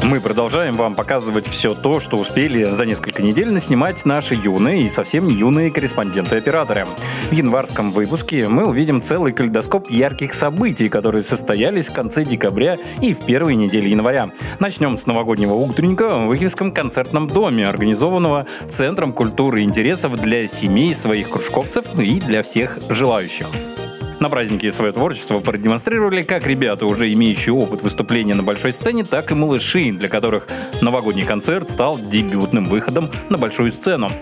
Мы продолжаем вам показывать все то, что успели за несколько недель наснимать наши юные и совсем не юные корреспонденты-операторы. В январском выпуске мы увидим целый калейдоскоп ярких событий, которые состоялись в конце декабря и в первые недели января. Начнем с новогоднего утренника в Ивкивском концертном доме, организованного Центром культуры и интересов для семей своих кружковцев и для всех желающих. На празднике свое творчество продемонстрировали как ребята, уже имеющие опыт выступления на большой сцене, так и малыши, для которых новогодний концерт стал дебютным выходом на большую сцену.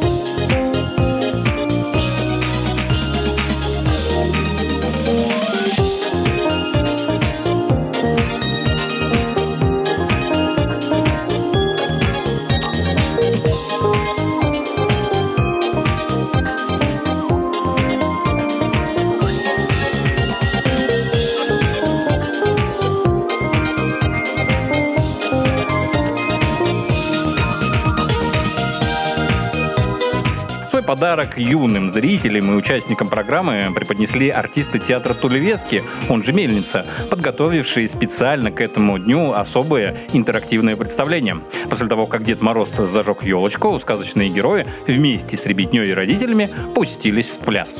Подарок юным зрителям и участникам программы преподнесли артисты театра Тулевески, он же «Мельница», подготовившие специально к этому дню особое интерактивное представление. После того, как Дед Мороз зажег елочку, сказочные герои вместе с ребятней и родителями пустились в пляс.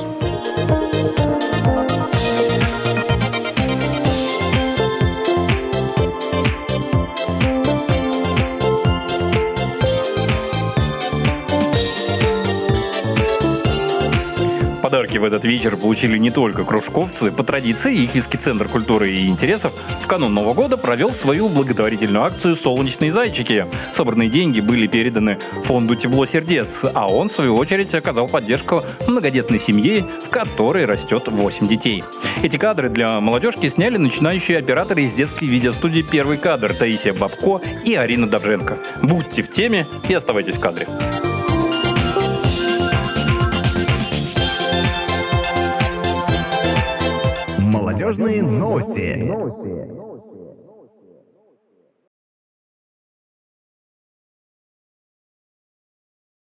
Подарки в этот вечер получили не только кружковцы. По традиции, Ивкивский центр культуры и интересов в канун Нового года провел свою благотворительную акцию «Солнечные зайчики». Собранные деньги были переданы фонду «Тепло сердец», а он, в свою очередь, оказал поддержку многодетной семье, в которой растет 8 детей. Эти кадры для молодежки сняли начинающие операторы из детской видеостудии «Первый кадр» Таисия Бабко и Арина Довженко. Будьте в теме и оставайтесь в кадре. Молодежные новости.